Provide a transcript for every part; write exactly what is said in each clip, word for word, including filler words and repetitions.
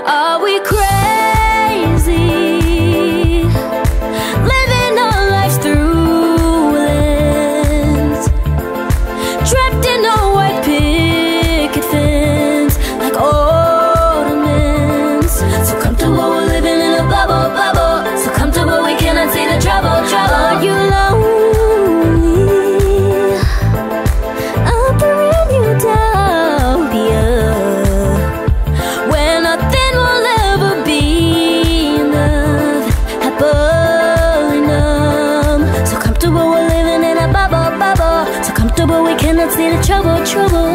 Are we crazy? Living our lives through lens, trapped in a white picket fence, like ornaments. So comfortable we're living in a bubble, bubble. So comfortable we cannot see the trouble, trouble. Are you lonely? Up there in utopia, where nothing will ever be enough, happily numb. So comfortable we're living in a bubble, bubble. So comfortable we cannot see the trouble, trouble.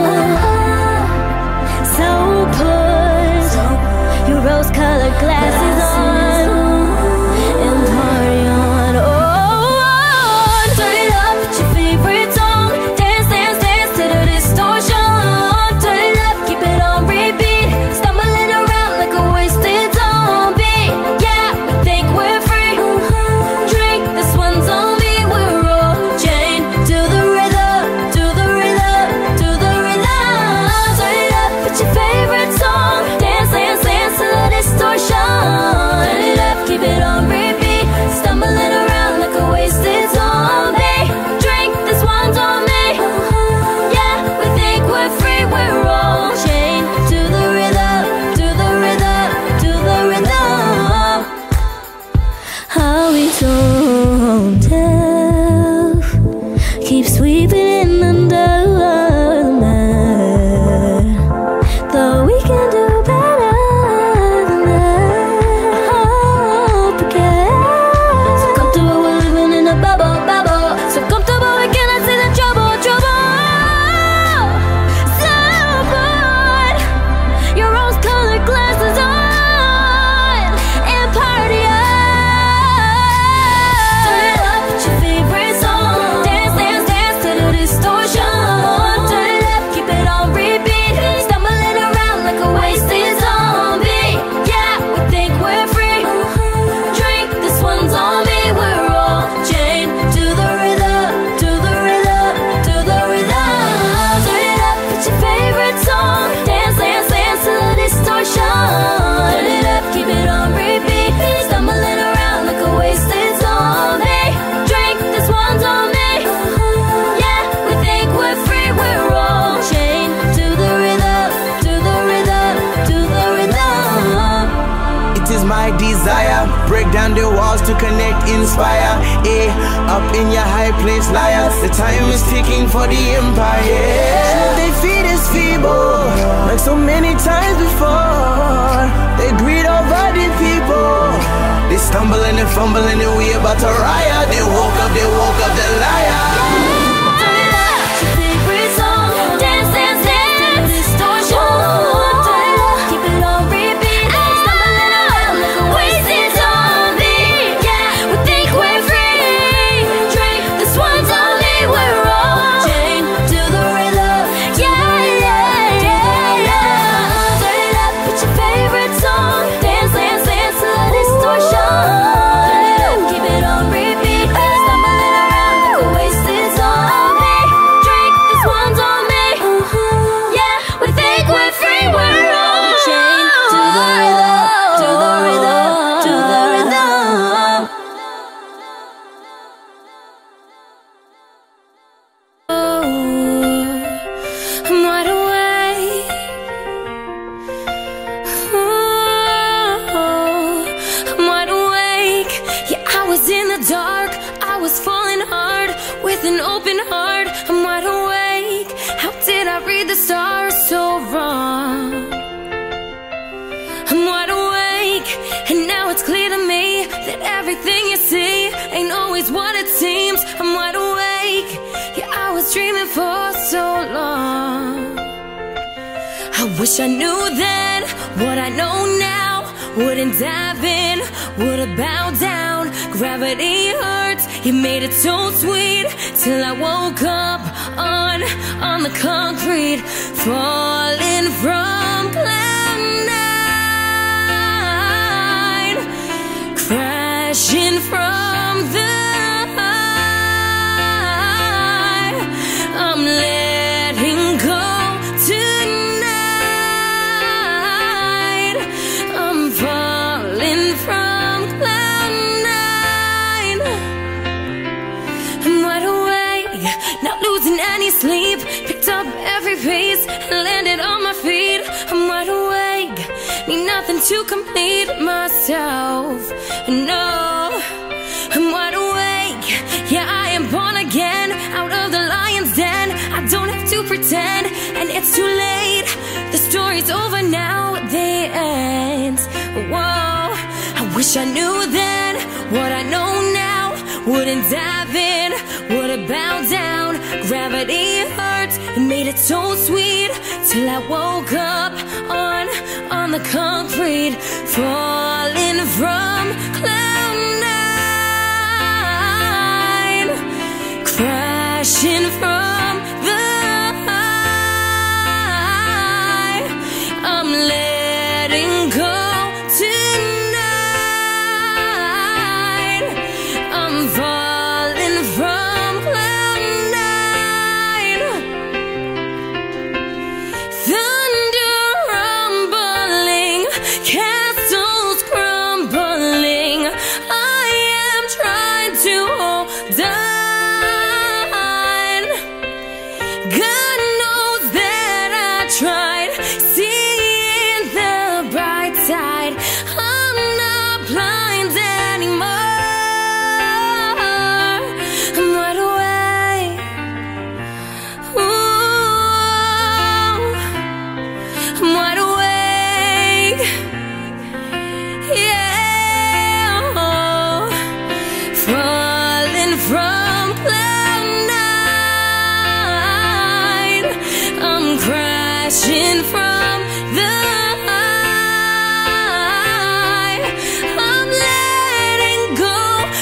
So put your rose-colored glasses on and party on. Oh, turn it up with your favorite song. Dance, dance, dance to the distortion. Turn it up, keep it on repeat. Stumbling around like a wasted zombie. Yeah, we think we're free. Drink, this one's on me. We're all chained to the rhythm, to the rhythm, to the rhythm. Turn it up with your favorite song. Dance, dance, dance to the distortion. Turn it up, keep it on repeat. Stumbling around like a wasted zombie. Drink, this one's on me. Yeah, we think we're free. We're all chained to the rhythm, to the rhythm, to the rhythm. How we tone deaf, keep sweeping in under the mat. Though we can do better than that. Hope again. So comfortable we're living in a bubble, bubble. So comfortable we cannot see the trouble, trouble. So put your rose-colored glasses on and party on. Turn it up with your favorite song. Dance, dance, dance to the distortion. Turn it up, keep it on repeat. Stumbling around like a wasted zombie. Yeah, we think we're free. Drink, this one's on me. We're all chained to the rhythm, to the rhythm, to the rhythm. Turn it up with your favorite song. Dance, dance, dance to the distortion. Turn it up, keep it on repeat. Stumbling around like a wasted zombie. Drink, this one's on me. Yeah, we think we're free. We're all chained to the rhythm, to the rhythm, to the rhythm. It is my desire, break down the walls to connect, inspire. Eh, up in your high place, liar. The time is ticking for the empire. They feed us feeble, like so many times before. They greed over the people. They stumble and they fumble and they we about to riot. They woke up, they woke up, the liar. Turn it up, your favorite song. Dance, dance, dance to the distortion. Turn it up, keep it on repeat. Stumbling around like a wasted zombie. Yeah, we think we're free. Drink, this one's on me. We're all chained to the rhythm. Yeah, yeah, yeah, yeah. Turn it up with your favorite song. Dance, dance, dance to the distortion. Turn it up, keep it on repeat. Stumbling around like a wasted zombie. Drink, this one's on me. Yeah, we think we're free. We're all chained to the rhythm, to the rhythm, to the rhythm. I'm wide awake. I'm wide awake. Yeah, I was in the dark. I was falling hard with an open heart. I'm wide awake. How did I read the stars so wrong? I'm wide awake, and now it's clear to me that everything you see ain't always what it seems. I'm wide awake. Yeah, I was dreaming for so long. I wish I knew then what I know now. Wouldn't dive in, would've bowed down. Gravity hurts, you made it so sweet. Till I woke up on, on the concrete, falling from cloud nine, crashing from the high. I'm letting go tonight. any sleep. Picked up every piece and landed on my feet. I'm wide awake, need nothing to complete myself. No, I'm wide awake, yeah, I am born again, out of the lion's den. I don't have to pretend, and it's too late. The story's over now, the end. Whoa, I wish I knew then what I know now. Wouldn't dive in, wouldn't bow down. Gravity hurt, it made it so sweet, till I woke up on, on the concrete, falling from cloud nine, crashing from the high. I'm letting go tonight. I'm falling from cloud nine. Thunder rumbling, castles crumbling. I am trying to hold on. God knows that I tried, seeing the bright side. I'm not blind anymore. I'm wide awake. Ooh, I'm wide awake. Yeah, falling from cloud nine. I'm crashing from the high. I'm letting go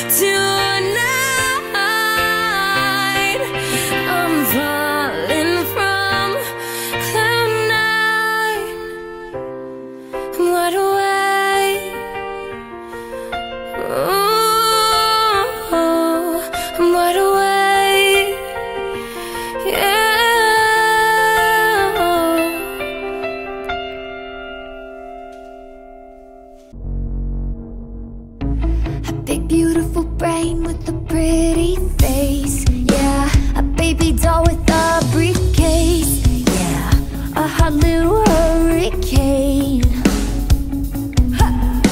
tonight. I'm falling from cloud nine. I'm wide awake. Ooh, I'm wide awake. Yeah. A big beautiful brain with a pretty face. Yeah, a baby doll with a briefcase. Yeah, a hot little hurricane. Ha!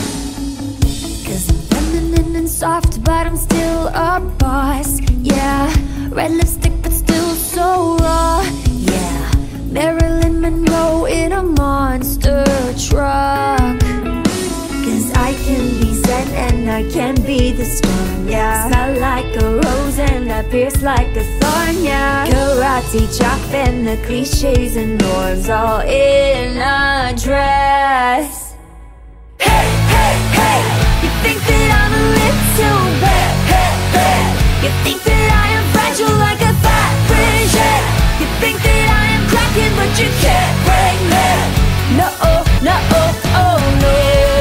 Cause I'm feminine and soft, but I'm still a boss. Yeah, red lipstick but still so raw. Yeah, Marilyn Monroe in a monster truck. Cause I can be zen and I can be the storm, yeah. Smell like a rose and I pierce like a thorn, yeah. Karate chop and the cliches and norms all in a dress. Hey, hey, hey, you think that I'm a little bit, hey, hey. You think that I am fragile like a Fabergé. You think that I am cracking but you can't break me. No, no, oh no.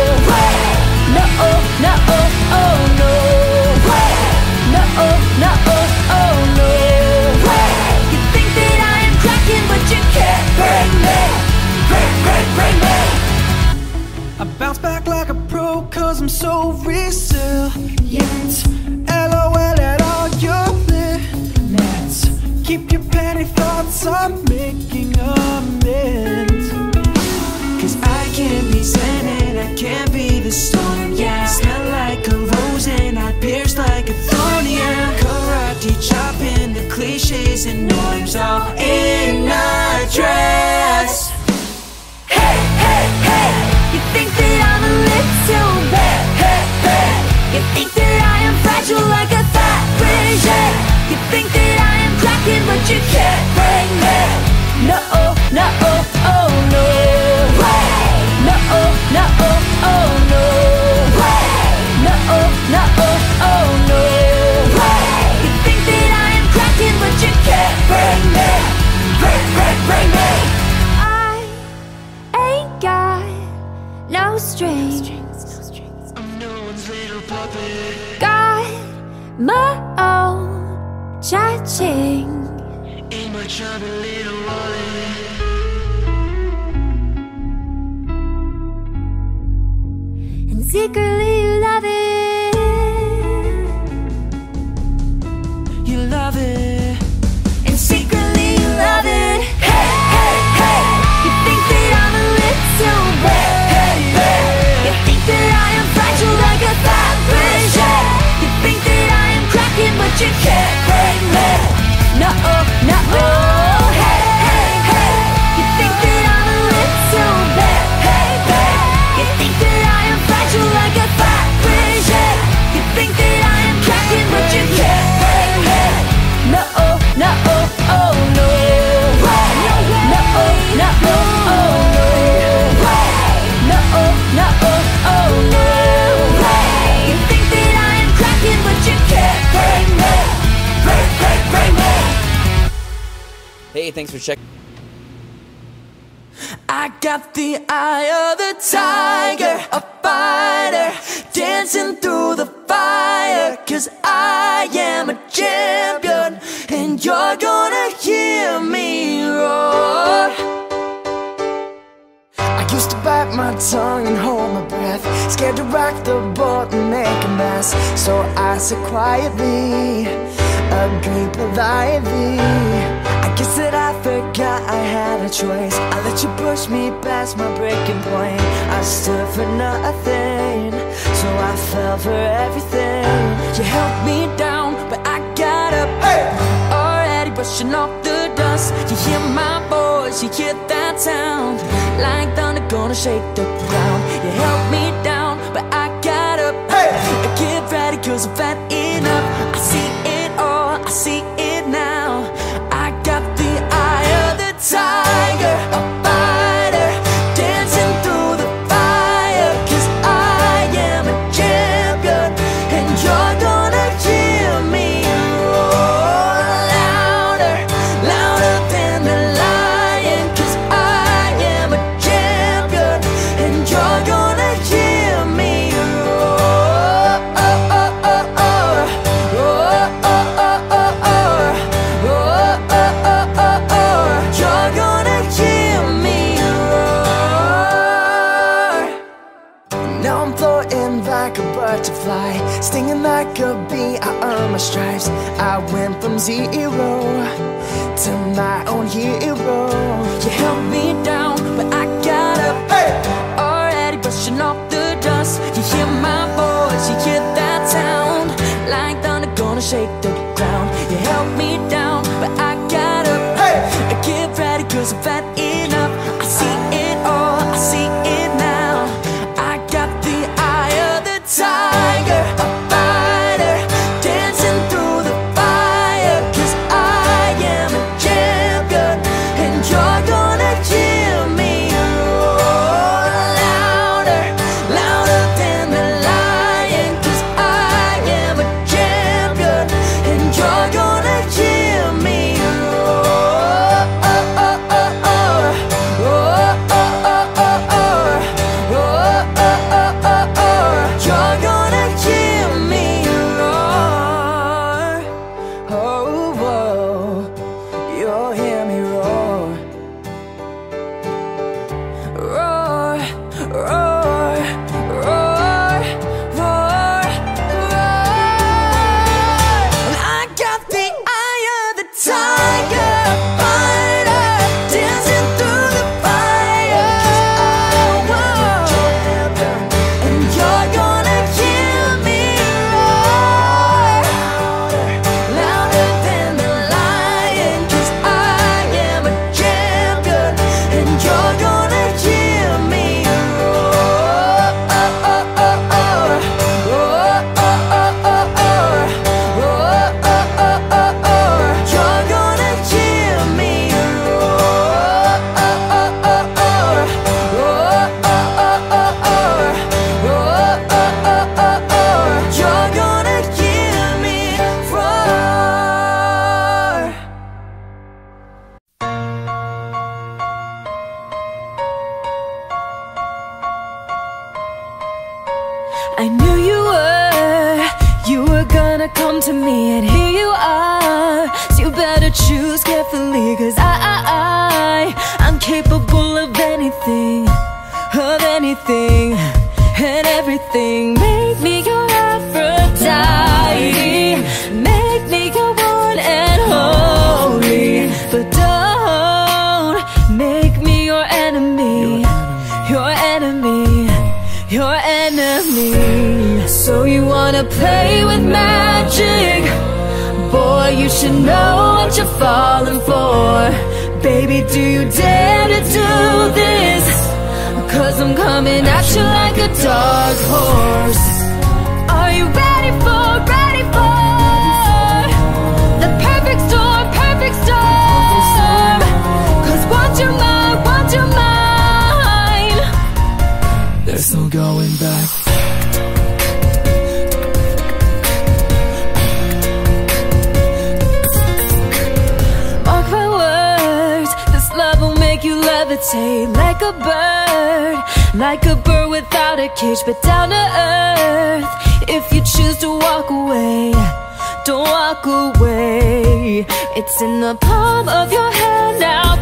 No, no, oh, oh no. No, no, oh, oh no. You think that I am cracking, but you can't break me. Break, break, break me. I bounce back like a pro, cause I'm so resilient. LOL at all your limits. Keep your petty thoughts, I'm making amends. Cause I can't be zen and I can't be the storm, yeah. Smell like a rose and I pierce like a thorn, yeah. Karate chopping the cliches and norms all in a dress. Hey, hey, hey, you think that I'm a little bit, hey, hey. You think that I am fragile like a Fabergé. You think that I am cracking but you can't break me. No, no, oh no. No, no, oh no. No, no, oh no. You think that I am cracking but you can't break me. Break, break, break me. I ain't got no strings. I'm no one's little puppet. Got my own cha-ching. Ain't much of a little wallet. And secretly you love it. You love it. And secretly Hey, thanks for checking. I got the eye of the tiger, a fighter, dancing through the fire. Cause I am a champion, and you're gonna hear me roar. I used to bite my tongue and hold my breath, scared to rock the boat and make a mess. So I said quietly, agree politely. I guess that I forgot I had a choice. I let you push me past my breaking point. I stood for nothing, so I fell for everything. You held me down, but I got up. Hey! Already brushing off the dust. You hear my voice, you hear that sound, like thunder gonna shake the ground. You held me down, but I got up. Hey! Get ready, cause I've had enough. I see it all, I see it now. I got the eye of the tiger, a fighter, dancing through the fire. Cause I am a champion, and you're gonna hear me roar. Louder, louder than the lion. Cause I am a champion, and you're gonna hear me roar. Oh, oh, oh, oh. Oh, oh, oh, oh, oh. Like a butterfly, stinging like a bee, I earned my stripes. I went from zero to my own hero. You held me down, but I got up. Hey! Already brushing off the dust. You hear my voice, you hear that sound, like thunder gonna shake the ground. You held me down, but I got up. Hey! Get ready, cause I've had enough. I see it all, I see it now. I got the eye of the tiger, a fighter, dancing through the fire. Cause I am a champion, and you're gonna hear me roar. Louder, louder than the lion. Cause I am a champion, and you're gonna hear me roar. Oh, oh, oh, oh. Oh, oh, oh, oh, oh. Oh, oh, oh, oh, oh. You're gonna hear me roar. Oh, whoa. You'll hear me roar. Roar, roar, roar, roar, roar. I got the eye of the tiger, fighter, dancing through the fire. Oh, and you're gonna hear me roar. Louder than the lion. Cause I am a champion, and you're gonna hear me roar. Oh, oh, oh, oh. Oh, oh, oh, oh, oh. Oh, oh, oh, oh, oh. You're gonna hear me roar. Oh, oh, oh, oh. Oh, oh, oh, oh, oh. Oh, oh, oh, oh, oh. You're gonna hear me roar. I knew you were, you were gonna come to me, and here you are. So you better choose carefully, cause I, I, I, I'm capable of anything, of anything, and everything. Make me your Aphrodite, make me your one and holy. But don't make me your enemy, your enemy, your enemy. So you wanna play with magic? Boy, you should know what you're falling for. Baby, do you dare to do this? Cause I'm coming at you like a dark horse. Are you ready for, ready for the perfect storm, perfect storm? Cause once you're mine, once you're mine, there's no going back. Mark my words, levitate like a bird, like a bird without a cage, but down to earth. If you choose to walk away, don't walk away. It's in the palm of your hand now,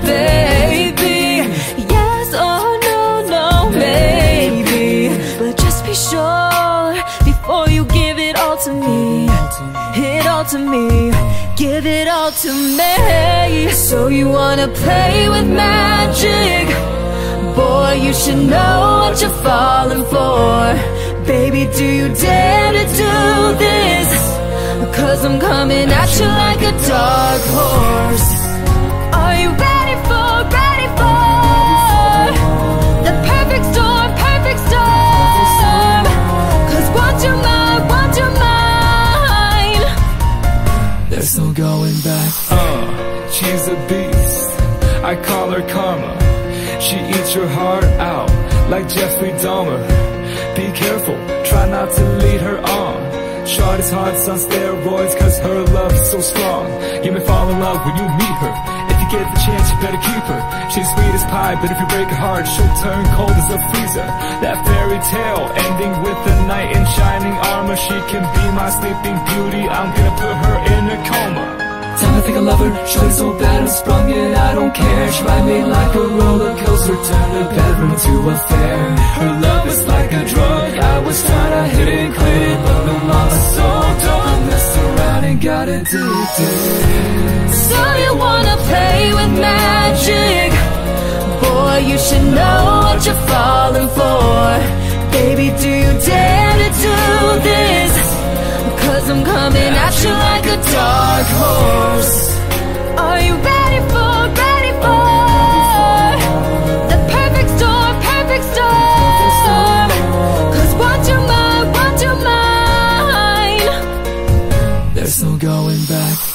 baby. Yes, oh no, no, maybe. But just be sure before you give it all to me. It all to me, give it all to me. So you wanna play with magic? Boy, you should know what you're falling for. Baby, do you dare to do this? Cause I'm coming at you like a dark horse. Are you ready for, ready for the perfect storm, perfect storm? Cause want you mine, want you mine. There's no going back. Uh, she's a beast, I call her karma. She eats your heart out like Jeffrey Dahmer. Be careful, try not to lead her on. Shorty's heart's on steroids cause her love's so strong. You may fall in love when you meet her. If you get the chance, you better keep her. She's sweet as pie, but if you break her heart, she'll turn cold as a freezer. That fairy tale ending with a knight in shining armor. She can be my sleeping beauty, I'm gonna put her in a coma. Time I think I love her, shorty's so bad I'm sprung and I don't care. She ride me like a roller coaster, turn the bedroom into a fair. Her love is like a drug, I was trying to hit it, quit it, but the love is so dumb. Messed around and got addicted. So you wanna play with magic? Boy, you should know what you're falling for. Baby, do you dare to do this? Cause I'm coming at you like a dark horse. Are you ready for, ready for the perfect storm, perfect storm? Cause want you mine, want you mine. There's no going back.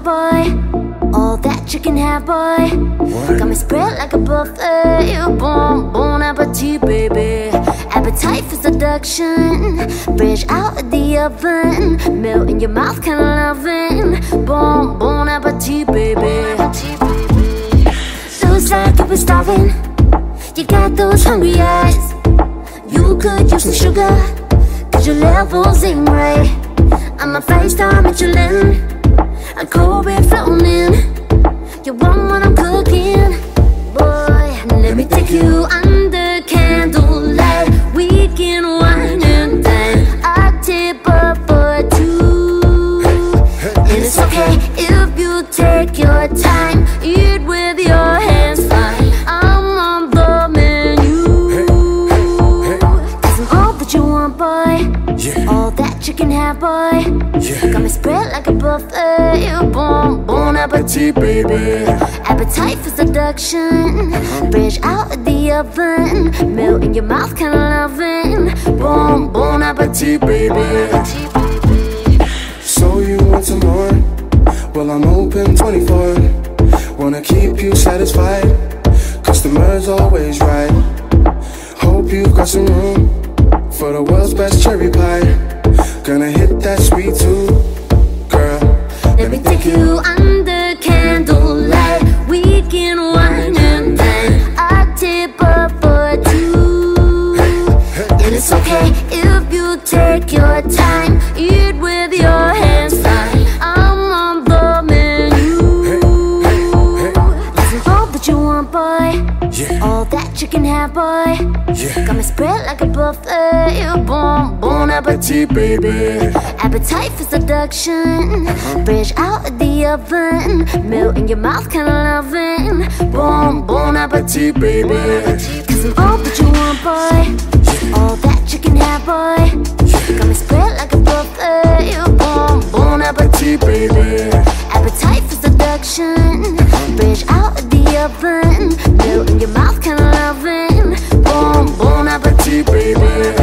want, boy. All that you can have, boy. What? Got me spread like a buffet. Bon, bon appetit, baby. Appetite for seduction. Fresh out of the oven. Melt in your mouth, kinda loving. Bon, bon appetit, baby. Looks like you been starving. You got those hungry eyes. You could use some sugar, cause your levels ain't right. I'm a five-star Michelin, a Kobe flown in. You want what I'm cooking? Boy, let me take you under candlelight. We can wine and dine. I tip up for two. And it's okay if you take your time. Eat with your hands fine. I'm on the menu. Cause I'm all that you want, boy. Yeah. All that you can have, boy. Yeah. Got me spread like a buffet. Bon, bon appetit, baby. Appetite for seduction. Fresh out of the oven. Melt in your mouth, kinda loving. Bon, bon appetit, baby. So you want some more? Well, I'm open twenty-four. Wanna keep you satisfied. Customers always right. Hope you've got some room for the world's best cherry pie. Gonna hit that sweet too, girl. Let me take you under candlelight. We can wine and dine. I tip up for two. And it's okay if you take your time. Eat with your hands fine. I'm on the menu. Cause I'm all that you want, boy. Yeah. All that you can have, boy. Yeah. Got me spread like a buffet. Bon, bon appetit, baby. Appetite for seduction. Fresh out of the oven. Melt in your mouth, kinda loving. Bon, bon appetit, baby. Cause I'm all that you want, boy. All that you can have, boy. Got me spread like a buffet. Bon, bon appetit, baby. Appetite for seduction. Fresh out of the oven. Melt in your mouth, kinda loving. Bon, bon appetit, baby.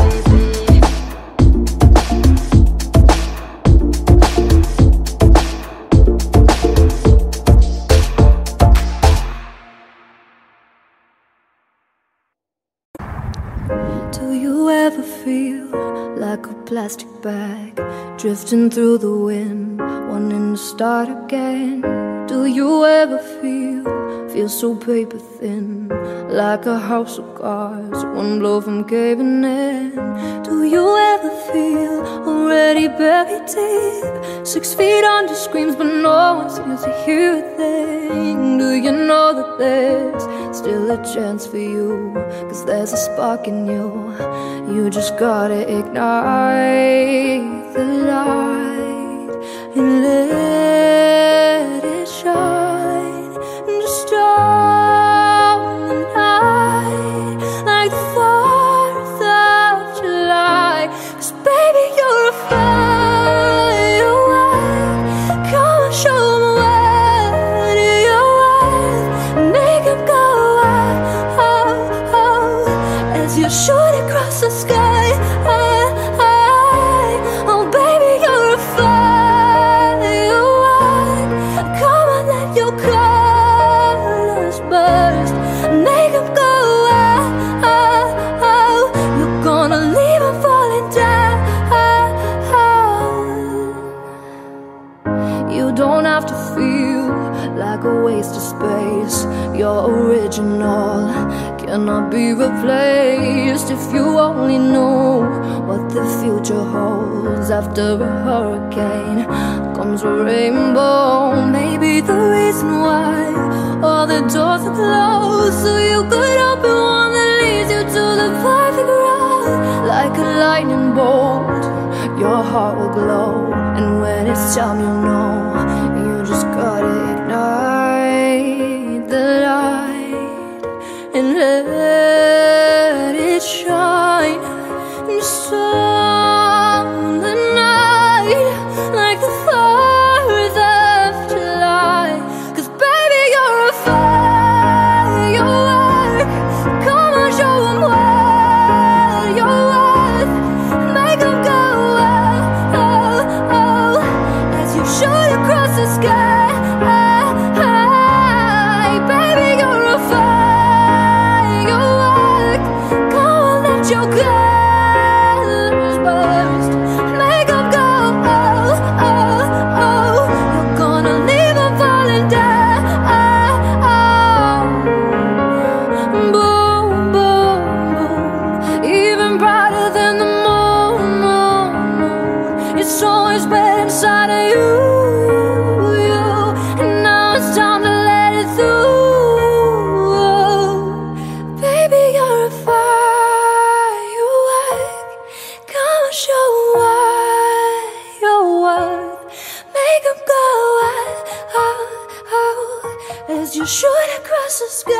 Do you ever feel like a plastic bag drifting through the wind, wanting to start again? Do you ever feel, feel so paper thin, like a house of cards, one blow from caving in? Do you ever feel already buried deep, six feet under screams but no one seems to hear a thing? Do you know that there's still a chance for you, cause there's a spark in you, you just gotta ignite the light and let it shine, and just on the night like the fourth of July. Cause baby, you're a firework, come and show them what you're worth. Make them go out, oh, oh, as you shoot across the sky. Oh baby, you're a firework, come on, let your colors burst. Make them go out, oh, oh. You're gonna leave them falling down. You don't have to feel like a waste of space. You're original, cannot be replaced. If you only knew what the future holds. After a hurricane comes a rainbow. Maybe the reason why all the doors are closed, so you could open one that leads you to the perfect road. Like a lightning bolt, your heart will glow, and when it's time, you know, you just gotta ignite the light and let it shine. And on the night like the fourth of July. Cause baby, you're a firework, come on, show them what you're worth. Make them go, oh, oh, oh, as you shoot across the sky.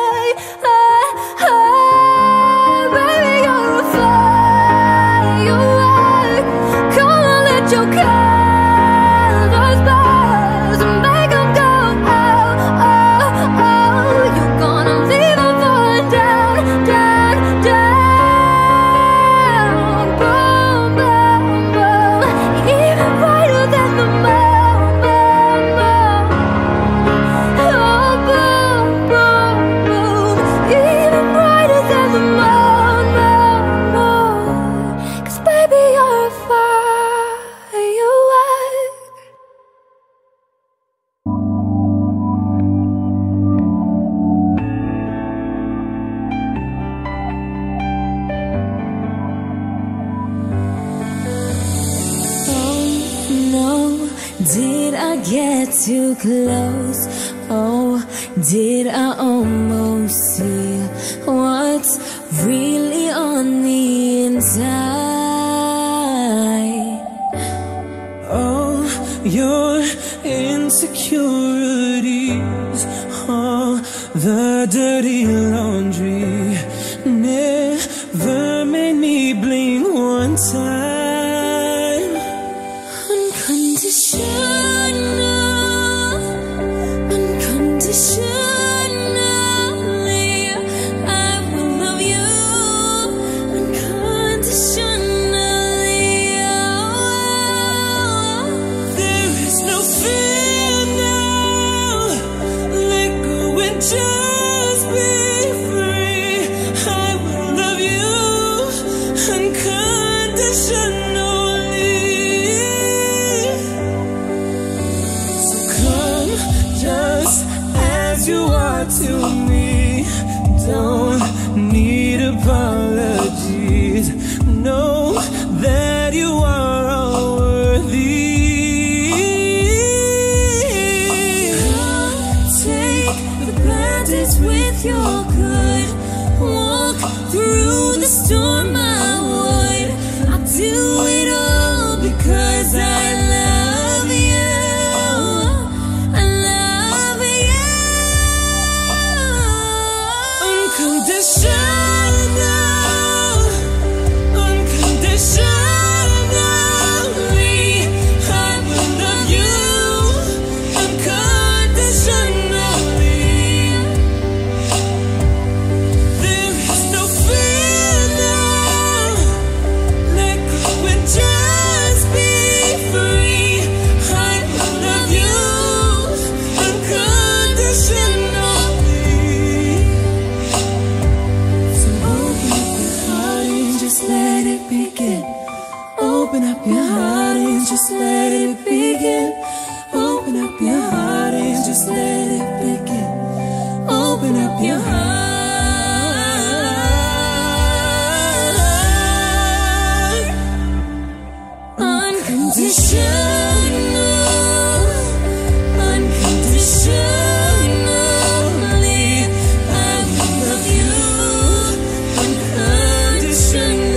Did I get too close? Oh, did I almost see what's really on the inside? Oh, your insecurities, oh, the dirty laundry never made me blink one time. Unconditional, unconditionally, I will love you unconditionally. Oh, there is no fear now. Let go and just be free. I will love you unconditionally. Just as you are to me, don't need apologies. Know that you are all worthy. Take the bad days with your good. Walk through the storm I would. I'll do it all because I love you. Unconditional, unconditionally, I will love you unconditionally. There is no fear now. Let go and just be free. I will love you unconditionally. Let it begin. Open up your heart and just let it begin. Open up your heart and just let it begin. Open up your heart. Unconditional, unconditionally, I will love you unconditionally.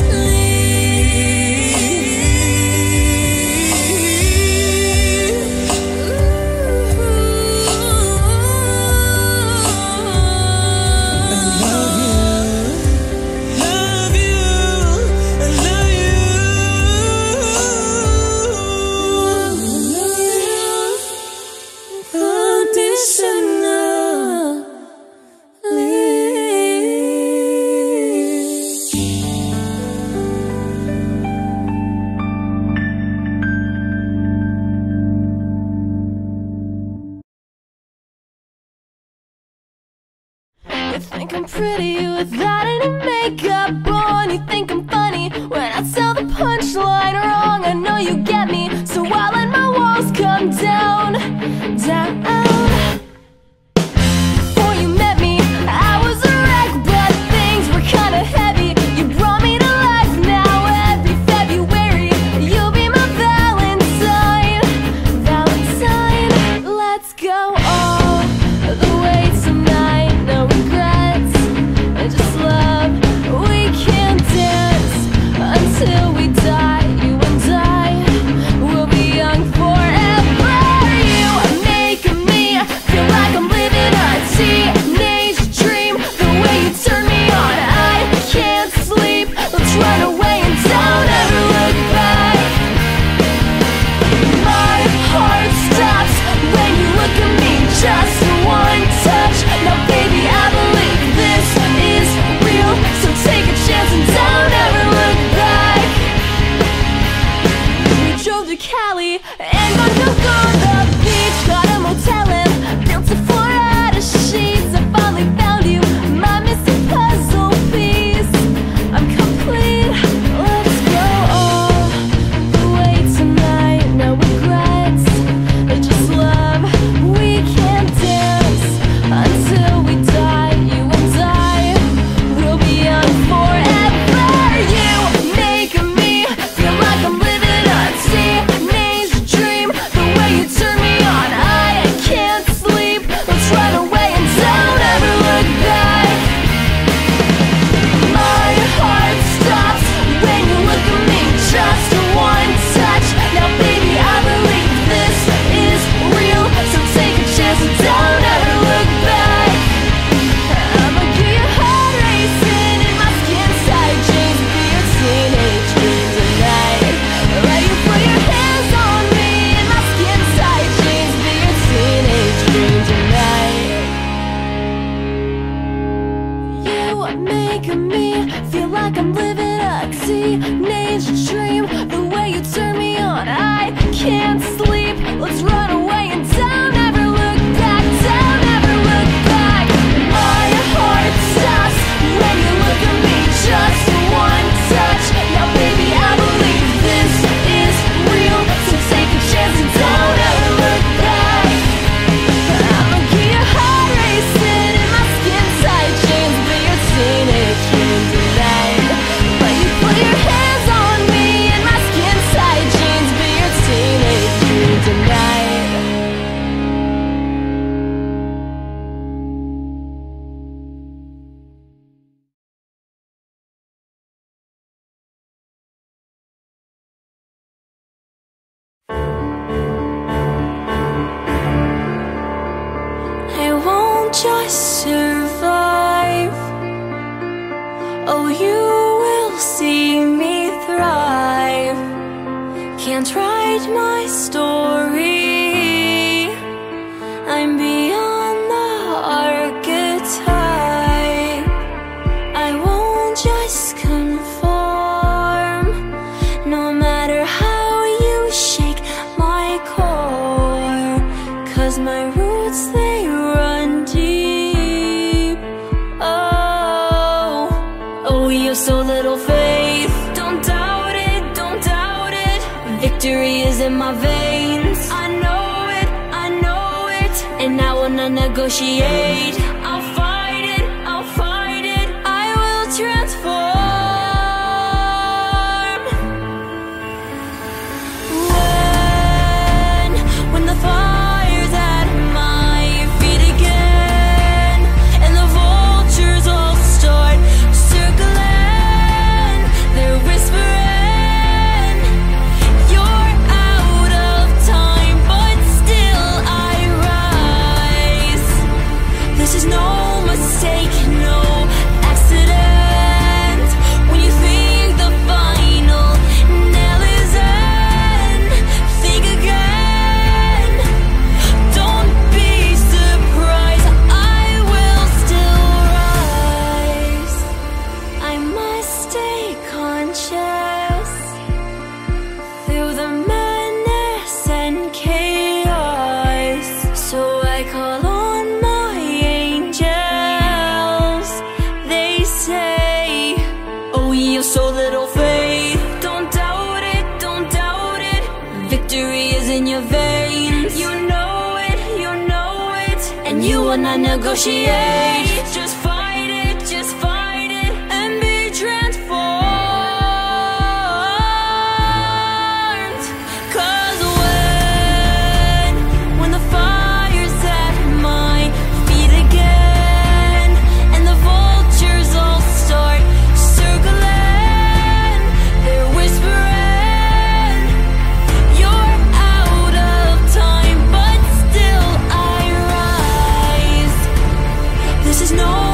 You think I'm pretty without any makeup on. You think I'm funny when I tell the punchline wrong. I know you get me, so I'll let my walls come down, down. Before you met me, I was a wreck, but things were kinda heavy. You brought me to life. Now every February you'll be my Valentine, Valentine. Let's go all the way tonight. No regrets, just love. We can dance until we die. You and I will be young forever. You are making me stop making me feel like I'm living a teenage dream. The way you turn me on, I can't sleep. Let's run away and down, never look back, down, never look back. My heart stops when you look at me, just one touch. Now baby, I believe this is real, so take a chance and don't ever look back. I'ma get your heart racing in my skin tight jeans, be your teenage dream tonight. But you put your hands on me in my skin tight jeans, be your teenage dream tonight. I won't just survive, oh, you will see me thrive. Can't write my story, I'm beyond the archetype. I won't just conform, no matter how you shake my core, 'cause my roots, they run deep. Oh, oh, you have so little faith. Don't doubt it, don't doubt it. Victory is in my veins. I know it, I know it. And I wanna negotiate. I'll fight it, I'll fight it. I will transform. When, when the fire's at my feet again, and the vultures all start circling, they're whispering, you're out of time, but still I rise. This is no mistake, no accident. When you think the final nail is in, think again. Don't be surprised, I will still rise. I must stay conscious through the madness and chaos. So I call on my angels. They say, oh, you have so little faith. Don't doubt it, don't doubt it. Victory is in your veins. You know it, you know it. And you wanna negotiate. Just fight it, just fight it, and be transformed. 'Cause when, when the fire's at my feet again, and the vultures all start circling, they're whispering, you're out of time, but still I rise. This is no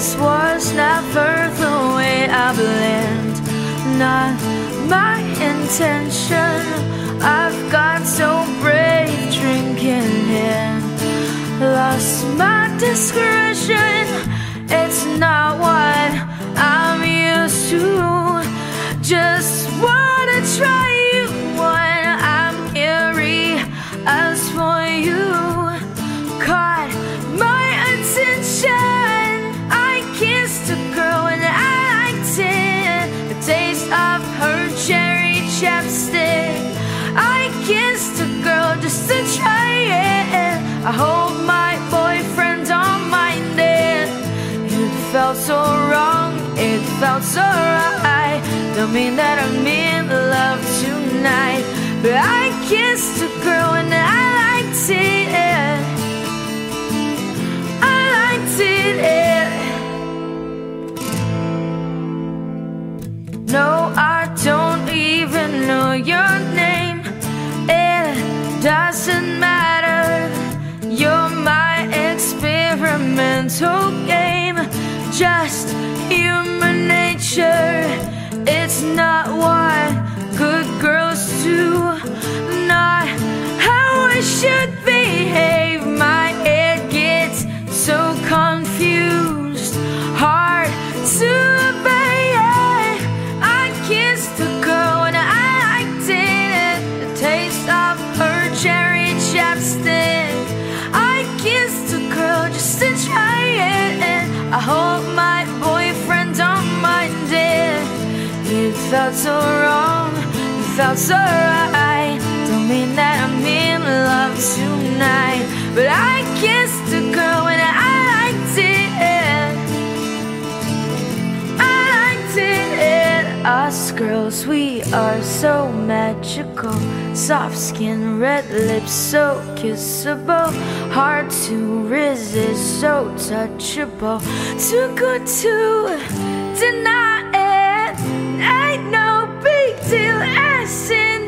this was never the way I planned. Not my intention. I've got so brave drinking in. Lost my discretion. It's not what I'm used to. Just wanna try you when I'm curious for you. Caught my attention. I kissed a girl and I liked it. The taste of her cherry chapstick. I kissed a girl just to try it. I hope my boyfriend don't mind it. It felt so wrong, it felt so right. Don't mean that I'm in love tonight, but I kissed a girl and I liked it. I liked it. No, I don't even know your name. It doesn't matter. You're my experimental game. Just human nature. It's not what good girls do. Not how I should behave. My head gets so confused. Hard to obey. I kissed the girl and I liked it. The taste of her cherry chapstick. I kissed a girl just to try it. I hope my boyfriend don't mind it. It felt so wrong, it felt so right. Don't mean that I'm in love tonight, but I kissed a girl and I liked it. I liked it. Us girls, we are so magical. Soft skin, red lips, so kissable. Hard to resist, so touchable. Too good to deny it. Ain't no big deal, acting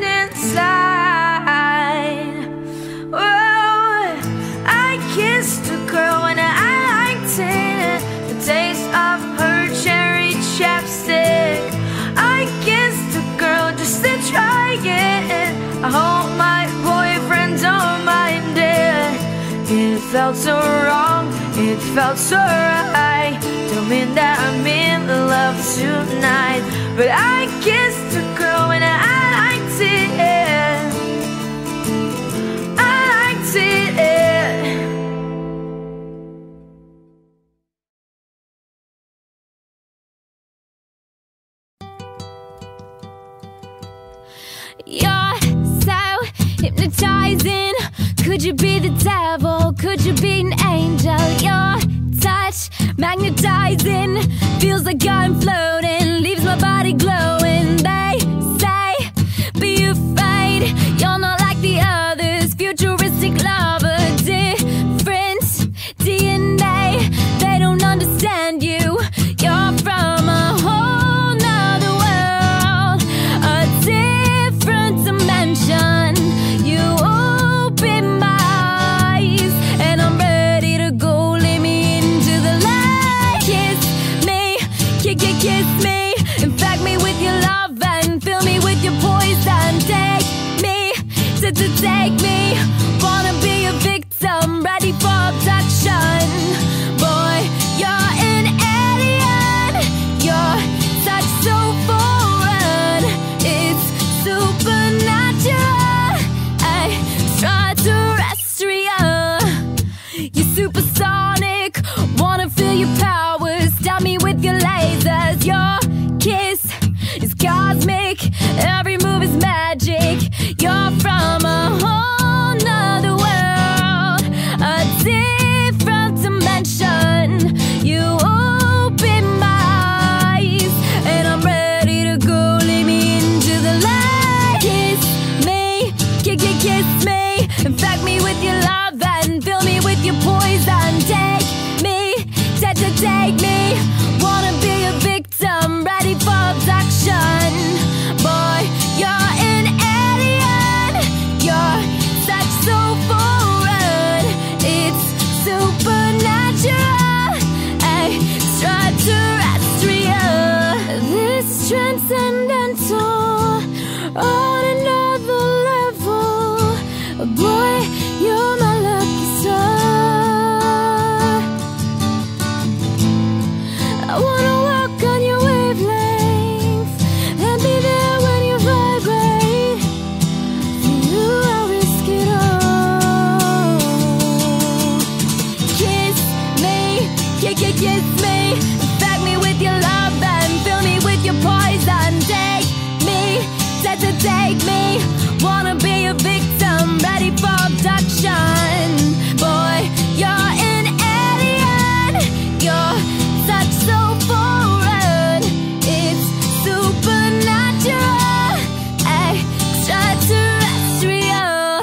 inside. Oh, I kissed a girl and I liked it. The taste of her cherry chapstick. I kissed a girl just to try it. I hope my boyfriend don't mind it. It felt so wrong, it felt so right. Don't mean that I'm in love tonight, but I kissed a girl and I liked it. I liked it. You're so hypnotizing. Could you be the devil? Could you be an angel? Your touch magnetizing. Feels like I'm floating. Leaves my body glowing. They say, be afraid. You're not like the others. Futuristic lover. Different D N A. They don't understand you. You're from a whole nother world. A different dimension. You open my eyes and I'm ready to go. Lead me into the light. Kiss me, kick it, kiss me. Infect me with your love and fill me with your poison. Take me, to, to take me. Wanna be a victim, ready for abduction. Boy, you're an alien. You're such so foreign. It's supernatural. Extraterrestrial. You're supersonic. Wanna feel your powers. Stab me with your lasers. Your kiss is cosmic. Every move is magic. You're from a whole nother world. A different dimension. You open my eyes and I'm ready to go. Lead me into the light. Kiss me, kick it, kiss me. Infect me with your love and fill me with your poison. Take me, take, take kiss me, infect me with your love and fill me with your poison. Take me, set to take me, wanna be a victim, ready for abduction. Boy, you're an alien, you're such so foreign. It's supernatural, extraterrestrial.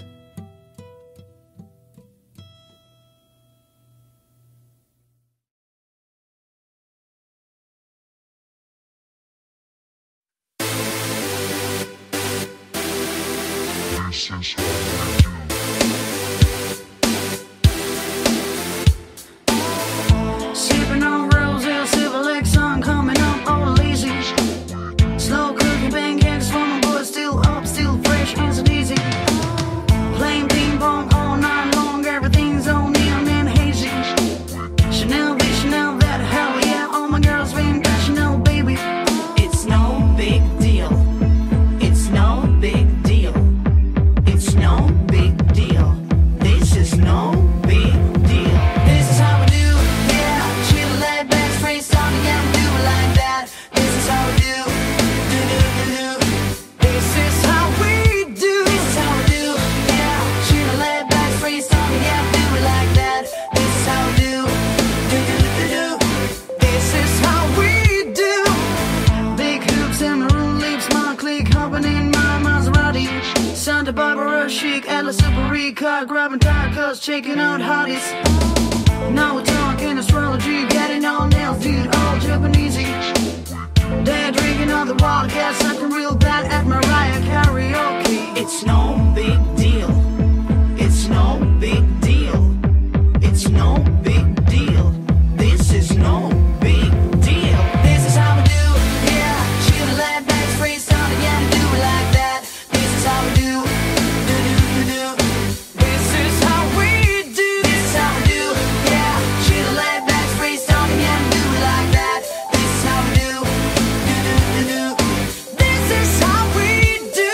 Sipping on rosé, silver lake sun coming up all lazy. Slow cooking pancakes for my boy, still up, still fresh and so easy. Playing ping pong all night long, everything's all neon and hazy. Chanel, be Chanel, that hell yeah, all my girls been Chanel, baby. It's no big deal. It's no big deal. It's no big deal. This is no big deal. This is how we do, yeah. Chill, laid back, straight talking, yeah, we do it like that. This is how we do, do do do do. This is how we do, this is how we do, yeah. Chill, laid back, straight talking, yeah, we do it like that. This is how we do, do do do do. This is how we do. Big hoops and maroon lips, my clique hopping in my Maserati. Santa Barbara chic, Atlas Super car, grabbing tacos, checking out hotties. Now we're talking astrology, getting all nails, dude, all Japanesey. They're drinking all the wildcats, acting real bad at Mariah karaoke. It's no big deal. It's no big deal. It's no big deal. This is no big deal. This is how we do, yeah. Chill, laid back, straight started, yeah, we do it like that. This is how we do, do do do do. This is how we do, this is how we do, yeah. Chill, laid back, straight started, yeah, we do it like that. This is how we do, do do do do. This is how we do.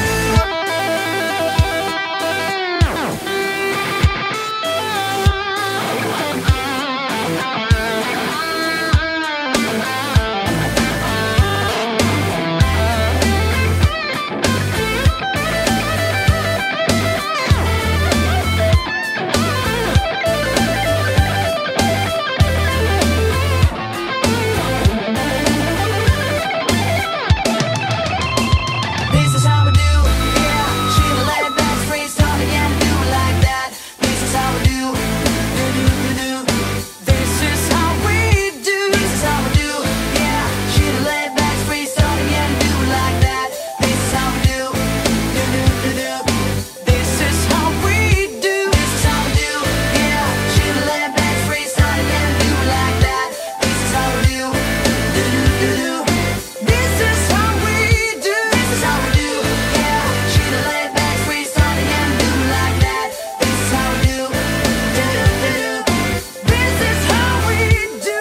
This is how we do, yeah. Chill, laid back, straight started, yeah, we do it like that. This is how we do, do do do do. This is how we do, this is how we do, yeah. Chill, laid back, straight started, yeah, we do it like that. This is how we do, do do do do. This is how we do, this is how we do, yeah. Chill, laid back, straight started, yeah, we do it like that. This is how we do, do do do do. This is how we do, this is how we do, yeah. Chill, laid back, straight started, yeah, we do it like that. This is how we do, do do do do. This is how we do.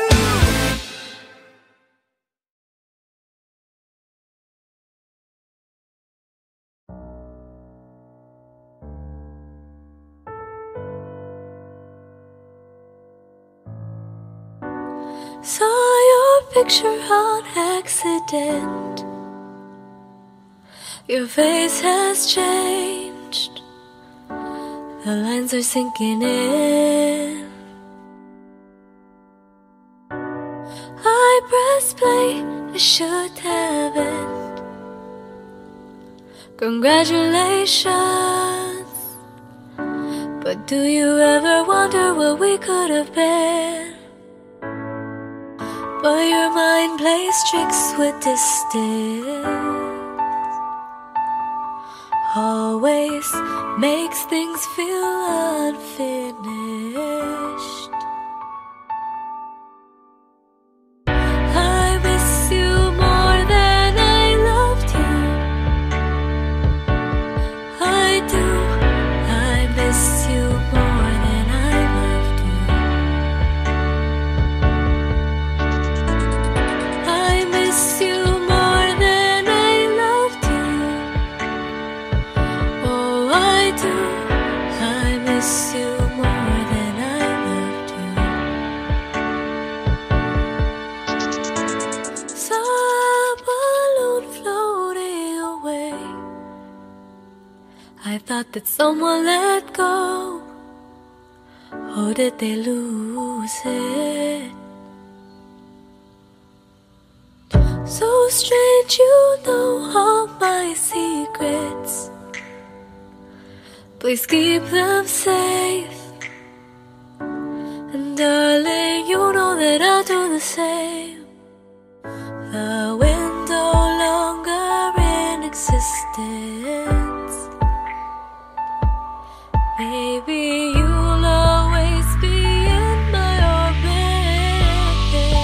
Saw your picture on accident. Your face has changed. The lines are sinking in. I pressed play, I should haven't. Congratulations. But do you ever wonder what we could have been? But your mind plays tricks with distance. Always makes things feel unfinished. I miss you more than I loved you. I do. I miss you more than I loved you. I miss you more than I loved you. Oh, I do. I miss you more Did someone let go, or did they lose it? So strange, you know all my secrets. Please keep them safe. And darling, you know that I'll do the same. The wind no longer in existence. Maybe you'll always be in my orbit.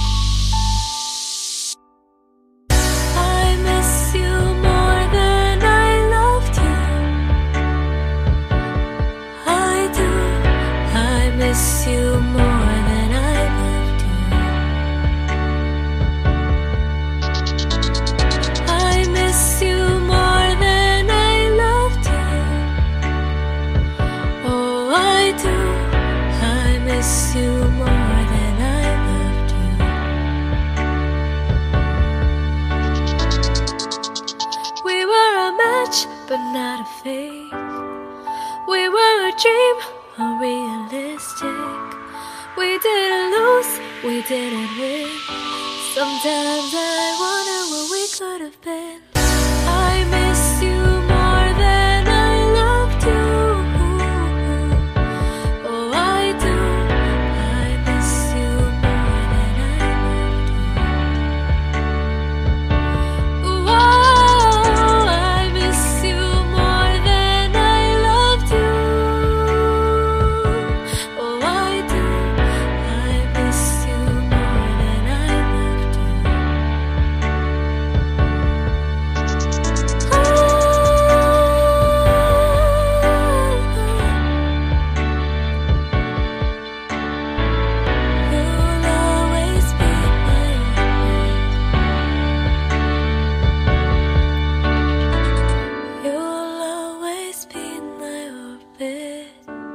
I miss you more than I loved you. I do. I miss you more than I loved you. I miss you more than I loved you. Oh, I do. I miss you more than I loved you. We were a match, but not a fake. We were a dream, unrealistic. We didn't lose, we didn't win. Sometimes I wonder what we could have been. I miss you more than I loved you. Oh, I do. I miss you more than I loved you. Oh, I miss you more than I loved you. Oh, I do. I miss you more than I loved you. You'll always be my orbit. You'll always be in my orbit.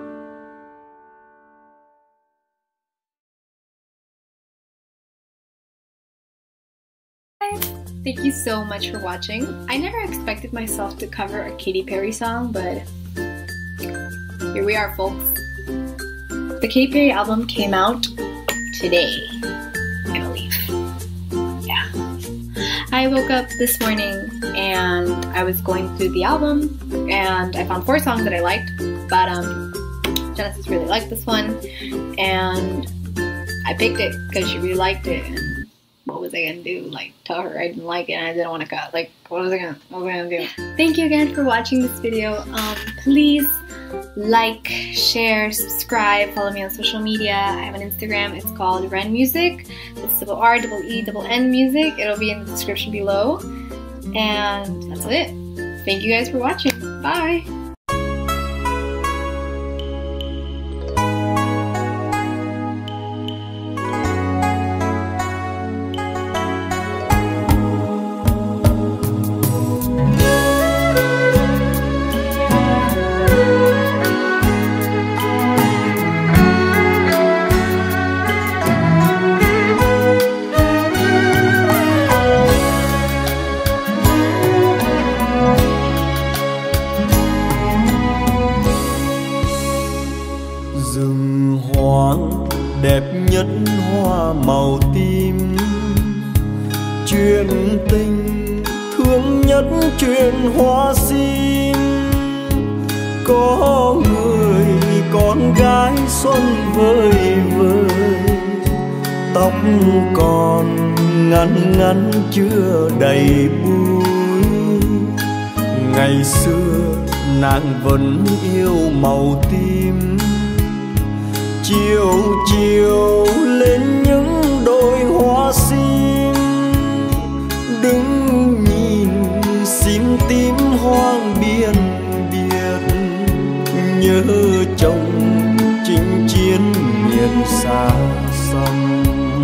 Thank you so much for watching. I never expected myself to cover a Katy Perry song, but here we are, folks. The Katy Perry album came out today, I believe. Yeah. I woke up this morning and I was going through the album and I found four songs that I liked, but um, Genesis really liked this one and I picked it because she really liked it. And what was I gonna do? Like, tell her I didn't like it and I didn't want to cut. Like, what was I gonna, what was I gonna do? Thank you again for watching this video. Um, please like, share, subscribe, follow me on social media. I have an Instagram. It's called Ren Music. It's double R, double E, double N Music. It'll be in the description below. And that's it. Thank you guys for watching. Bye. Rừng hoang đẹp nhất hoa màu tím, chuyện tình thương nhất chuyện hoa sim. Có người con gái xuân vơi vơi, tóc còn ngắn ngắn chưa đầy bụi. Ngày xưa nàng vẫn yêu màu tím, chiều chiều lên những đôi hoa sim. Đứng nhìn sim tím hoang biên biệt, nhớ chồng chinh chiến miền xa xăm.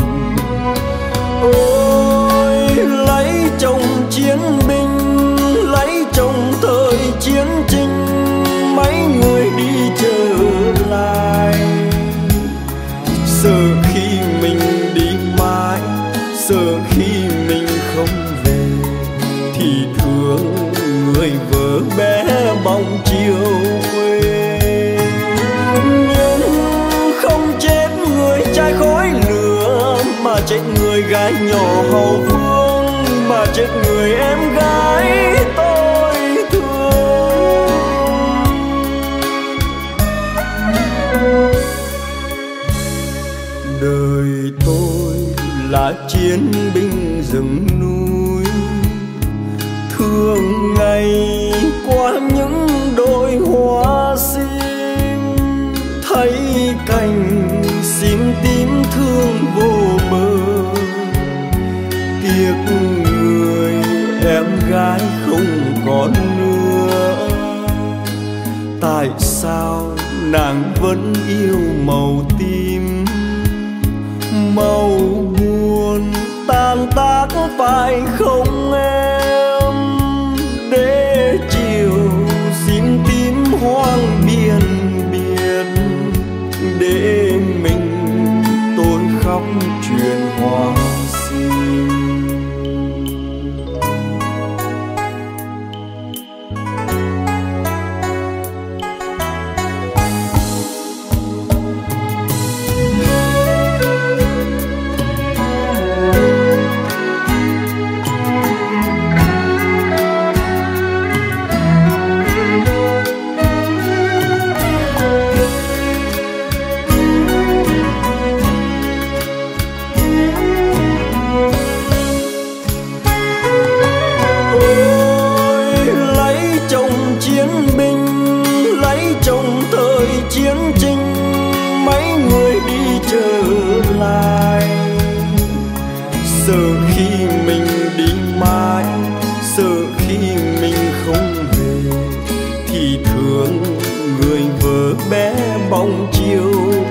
Ôi lấy chồng chiến binh, lấy chồng thời chiến tranh, mấy người đi trở lại. Sợ khi mình đi mãi, sợ khi mình không về, thì thương người vợ bé bóng chiều quê. Nhưng không chết người trai khói lửa, mà chết người gái nhỏ hậu phương, mà chết người em gái tôi thương. Đời tôi là chiến binh rừng núi, thường ngày qua những đôi hoa sim, thấy cành sim tím thương vô bờ. Tiếc người em gái không còn nữa, tại sao nàng vẫn yêu màu tím? Màu buồn tan tác phải không em, để chiều sim tím hoang biên biệt, để mình tôi khóc chuyện hoa sim. Bóng chiều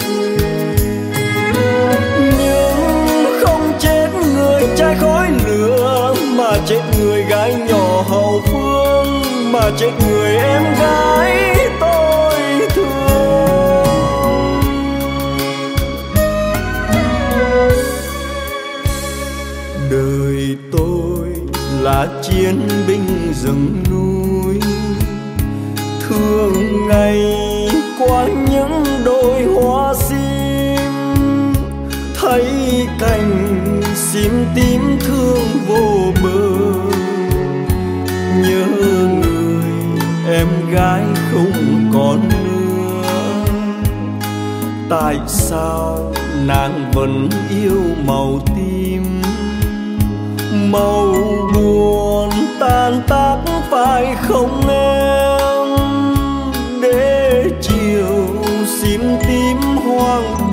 nhưng không chết người trai khói lửa, mà chết người gái nhỏ hậu phương, mà chết người em gái tôi thương. Đời tôi là chiến binh rừng núi, thường ngày qua những đôi hoa sim, thấy cành sim tím thương vô bờ. Nhớ người em gái không còn nữa, tại sao nàng vẫn yêu màu tím? Màu buồn tan tác phải không em, để chiều sim tím hoang